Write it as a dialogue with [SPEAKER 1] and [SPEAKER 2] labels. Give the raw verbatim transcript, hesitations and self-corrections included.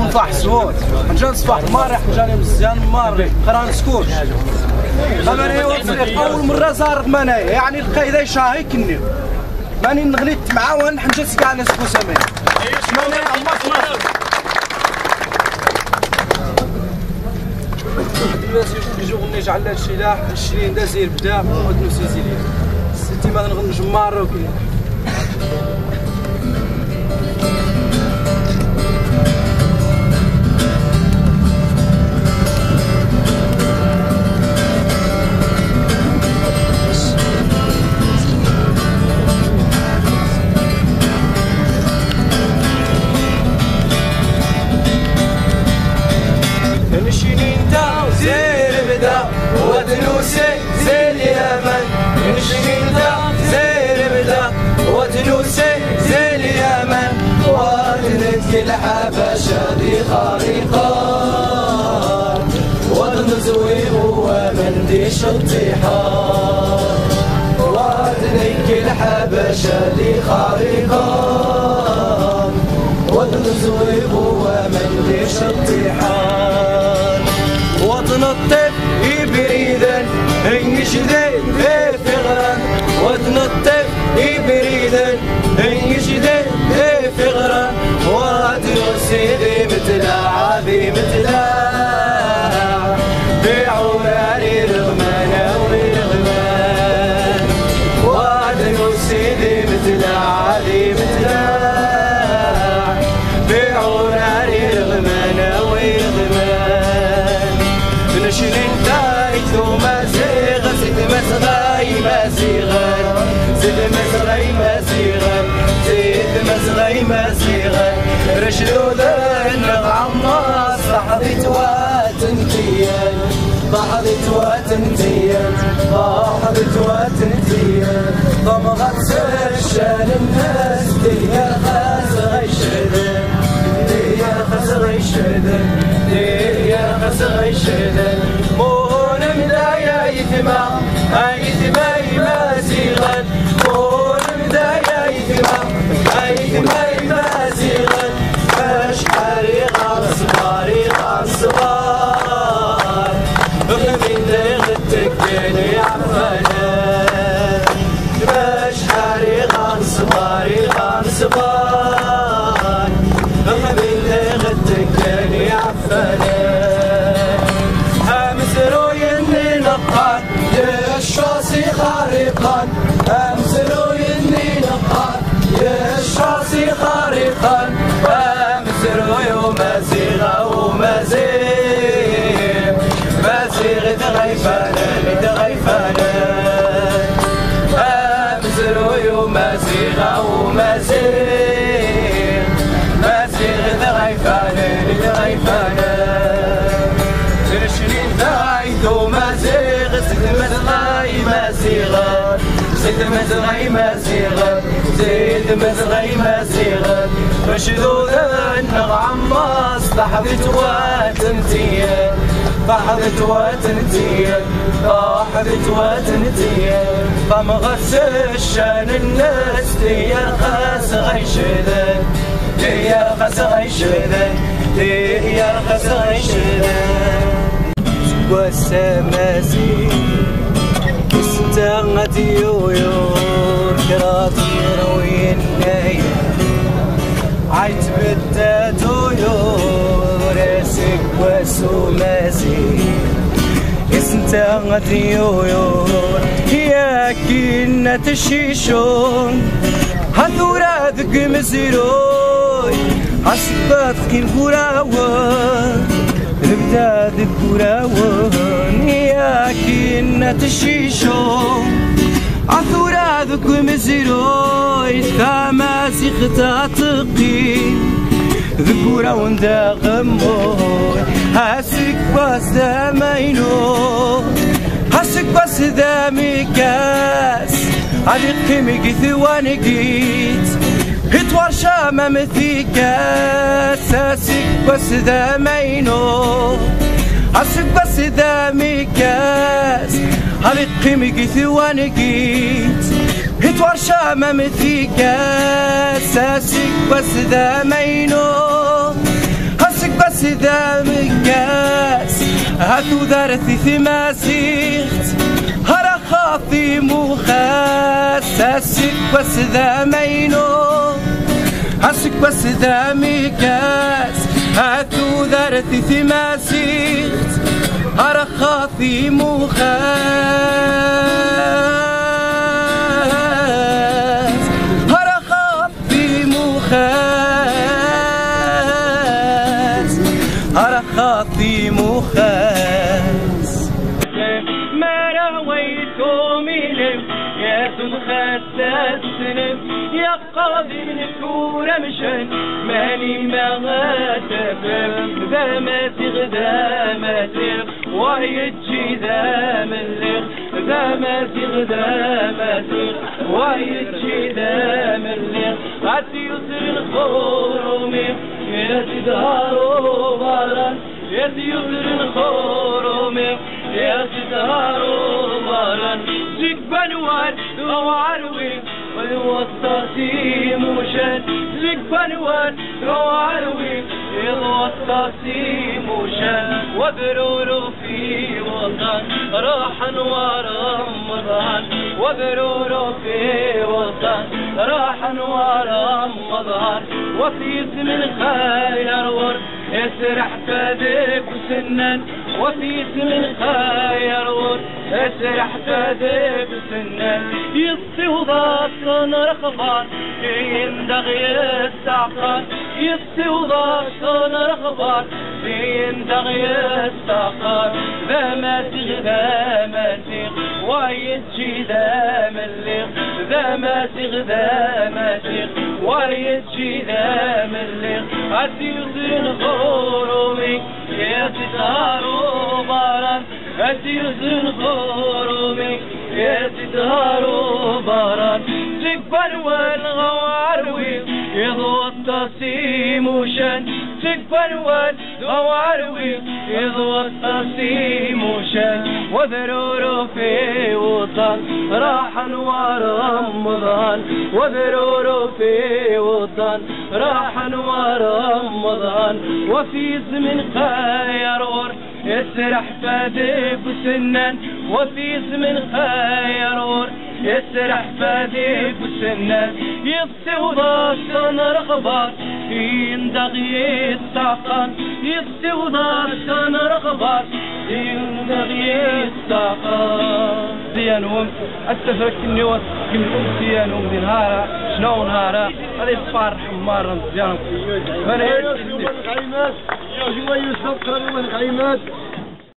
[SPEAKER 1] نفاح صوت نجا نصبح ماري حجاني مزيان ماري قرا نسكوت ماني اول مره زارت منايا يعني القايده شاهي كني ماني نغليت معاه ونحنجت كاع نسكو سامي ماني الناس يجوا غنيج على الشلاح الشرين دازير بدا ودنو سيزيلي ستي ما نغنج مار وكي
[SPEAKER 2] وتنوسي زي اليمن نشرين دا زي البدا وتنوسي زي اليمن وتنتك الحبشة دي خارقة وتنزوي هو من دي شطيحة وتنتك الحبشة دي خارقة وتنزوي هو من دي شطيحة وتنطف بريدا انجدي في غران وتنطف بريدا انجدي في غران وتنوسي ذي متلاع ذي متلاع بعوراني رغمانا ورغمان وتنوسي ذي متلاع ذي متلاع بعوراني رغمانا ورغمان نشرين ثم زيغ زيد مسغاي مسيغا زيد مسغاي مسيغا زيد مسغاي مسيغا رشدودا نغمص ضحضت واتنتيا ضحضت واتنتيا ضحضت واتنتيا ضمغت سرشان الناس ديا خاز غيشدن ديا خاز غيشدن ديا خاز غيشدن يتما يتما يمازيغا قول بداية يتما يتما يمازيغا باش حاري غار صغاري غار صغار من دغتك ديني عفانا باش حاري غار صغاري غار صغار من دغتك ديني عفانا الشاصي خارقا امسلو يني نقان الشاصي خارقا امسلو ومزيغا ومزيغ مزيغ تغيفانا لتغيفانا امسلو ومزيغا ومزيغ مزيغ تغيفانا لتغيفانا ترشرين ذايد ومزيغ مزغاي مسيغا زيد مزغاي مسيغا زيد مزغاي مسيغا مشدودا نغمص ضحضت واتنتيا ضحضت واتنتيا ضحضت واتنتيا فمغس الشان الناس ديا خاس غيشدن ديا خاس غيشدن ديا خاس غيشدن والسماسي استغنتي يور كراتي روين نايا عيت بداتو يور اسك وسماسي استغنتي يور يا كينة الشيشون هذورا ذك مزيروي عصبات كين فراوان نبدا ذكراون يا كينة الشيشون عثورا ذك مزيروي ثاماسي ختاتقي ذكراون دا غموي هاسك باس دا ماينو هاسك باس دا ميكاس علي قيمي ثواني قيت هتوار شامة مثيكاس هاسك باس دا ماينو هاسك باس دا ميكاس علي قيمي ثواني قيت هتوار شامة مثيكاس هاسك باس دا ماينو هاسك
[SPEAKER 1] سدا مكاس هاتو دارتي ثماسيخت هرا خاطي مخاس هاسك بس ذا مينو هاسك بس ذا مكاس هاتو دارتي ثماسيخت هرا خاطي مخاس هرا خاطي مخاس هرا خاطي مخاس
[SPEAKER 3] ما رويتو منهم يا تنخسس سنم يا قاضي نكون مشان ماني ما غاتفم ذا ما تغدا ما تغ وهي تجي ذا ملغ ذا ما تغدا ما تغ وهي تجي ذا ملغ غاتي يسر الخرومي يا تدهارو باران يا يسر الخرومي يا تدهارو باران زيك بنوان وعروي والوسطاسي موشان زيك بنوان وعروي الوسطاسي موشان وبرورو في وطن راحا ورمضان وبرورو في وطن راحا ورمضان وفي اسم الخير ورد يسرح فادك وسنن وفي اسم الخير ورد يسرح فادك وسنن يصي وضاصن رخبان يندغي السعقان يصي وضاصن رخبان يندغي السعقان ذا ما تغذى ما تغ ويتجي ذا ملغ ذا ما تغذى ما تغ ويتجي ذا ملغ عدي يصير خرومي يا تدهارو باران عدي يصير خرومي يا تدهارو باران زيك بنوان غواروي يضوى التصيم وشان زيك بنوان غواروي يضوى التصيم وشان وذرورو في وطن راحا ورمضان وذرورو في وطن راحا ورمضان وفي زمن خير ور يسرح فادك وسنن وفي زمن خير ور يسرح فادك وسنن يبسي وضاصن رغبات يندغي السعقان يبسي وضاصن رغبات يندغي السعقان ديانهم اتفرك النوات كم ديانهم دي نهارا شنو نهارا هذه صفار حمارا ديانهم
[SPEAKER 4] يا جوا يوسف قرروا الخيمات